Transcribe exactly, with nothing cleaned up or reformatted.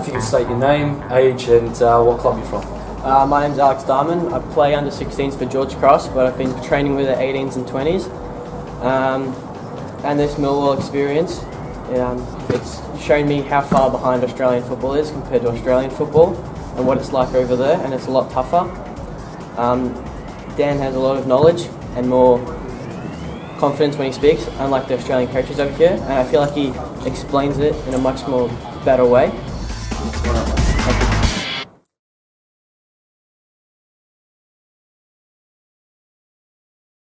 if you could state your name, age and uh, what club you're from. Uh, my name's Alex Darman. I play under sixteens for George Cross, but I've been training with the eighteens and twenties. Um, and this Millwall experience, um, it's shown me how far behind Australian football is compared to Australian football and what it's like over there, and it's a lot tougher. Um, Dan has a lot of knowledge and more confidence when he speaks, unlike the Australian coaches over here, and I feel like he explains it in a much more better way.